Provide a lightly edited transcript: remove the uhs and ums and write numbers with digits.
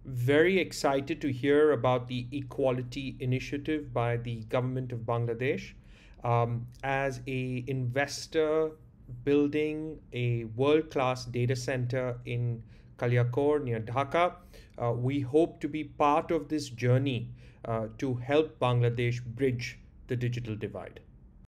very excited to hear about the equality initiative by the government of Bangladesh. As a investor building a world-class data center in Kaliakor near Dhaka, we hope to be part of this journey to help Bangladesh bridge the digital divide.